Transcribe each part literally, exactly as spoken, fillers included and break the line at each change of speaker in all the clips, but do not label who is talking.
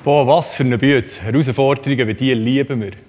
Boah, was für eine Bühne. Herausforderungen wie die lieben wir.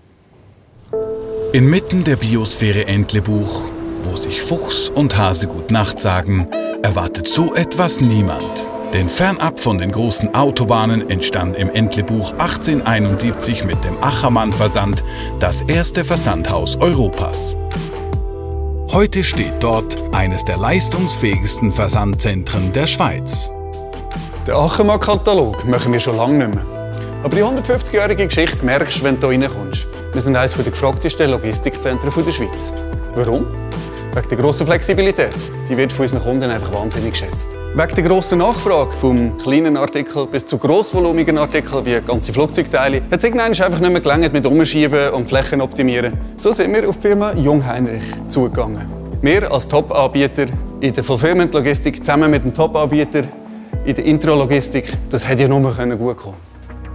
Inmitten der Biosphäre Entlebuch, wo sich Fuchs und Hase gut Nacht sagen, erwartet so etwas niemand. Denn fernab von den großen Autobahnen entstand im Entlebuch achtzehnhunderteinundsiebzig mit dem Achermann-Versand das erste Versandhaus Europas. Heute steht dort eines der leistungsfähigsten Versandzentren der Schweiz.
Den Achermann-Katalog machen wir schon lange nicht mehr. Aber die hundertfünfzigjährige Geschichte merkst du, wenn du hier reinkommst. Wir sind eines der gefragtesten Logistikzentren der Schweiz. Warum? Wegen der grossen Flexibilität. Die wird von unseren Kunden einfach wahnsinnig geschätzt. Wegen der grossen Nachfrage, vom kleinen Artikel bis zu grossvolumigen Artikeln wie ganze Flugzeugteile, hat es irgendwann einfach nicht mehr gelangt mit Umschieben und Flächen optimieren. So sind wir auf die Firma Jungheinrich zugegangen. Wir als Top-Anbieter in der Fulfillment-Logistik zusammen mit dem Top-Anbieter in der Intralogistik, das hätte ja nur gut kommen können.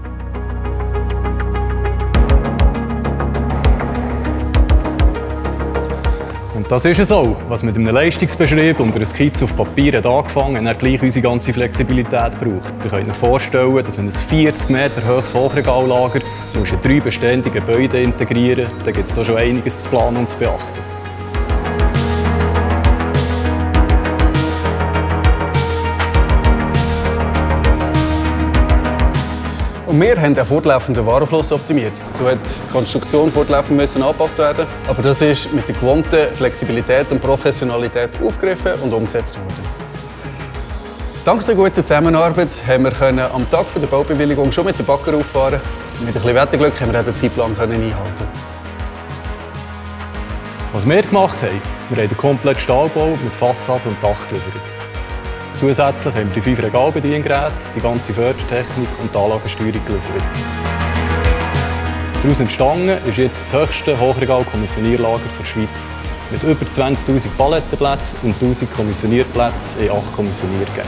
Und das ist es auch, was mit einem Leistungsbeschrieb und einer Skizze auf Papier hat angefangen hat, gleich unsere ganze Flexibilität braucht. Ihr könnt euch vorstellen, dass wenn ein vierzig Meter hohes Hochregallager in drei bestehende Gebäude integrieren muss, dann gibt es da schon einiges zu planen und zu beachten.
Und wir haben den fortlaufenden Warenfluss optimiert. So hat die Konstruktion fortlaufend müssen angepasst werden. Aber das ist mit der gewohnten Flexibilität und Professionalität aufgegriffen und umgesetzt worden. Dank der guten Zusammenarbeit haben wir können am Tag der Baubewilligung schon mit dem Bagger auffahren. Und mit ein bisschen Wetterglück haben wir auch den Zeitplan einhalten.
Was wir gemacht haben, wir haben den kompletten Stahlbau mit Fassade und Dach geliefert. Zusätzlich haben wir die fünf Regalbediengeräte, die ganze Fördertechnik und die Anlagensteuerung geliefert. Daraus entstanden ist jetzt das höchste Hochregal-Kommissionierlager der Schweiz. Mit über zwanzigtausend Palettenplätzen und tausend Kommissionierplätzen in acht Kommissioniergängen.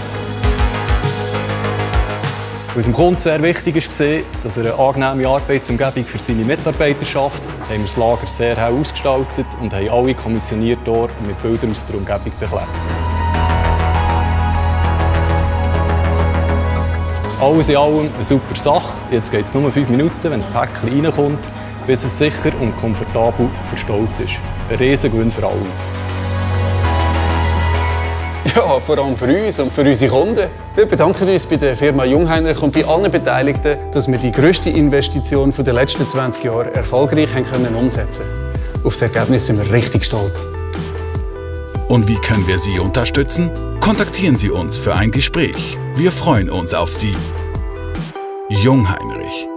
Was dem Kunden sehr wichtig war, dass er eine angenehme Arbeitsumgebung für seine Mitarbeiter schafft, haben wir das Lager sehr hell ausgestaltet und haben alle Kommissioniertore mit Bildern aus der Umgebung beklebt. Alles in allem eine super Sache. Jetzt geht es nur fünf Minuten, wenn das Päckchen reinkommt, bis es sicher und komfortabel verstaut ist. Ein Riesengewinn für alle.
Ja, vor allem für uns und für unsere Kunden. Wir bedanken uns bei der Firma Jungheinrich und bei allen Beteiligten, dass wir die grösste Investition der letzten zwanzig Jahre erfolgreich haben können umsetzen können. Auf das Ergebnis sind wir richtig stolz.
Und wie können wir Sie unterstützen? Kontaktieren Sie uns für ein Gespräch. Wir freuen uns auf Sie. Jungheinrich.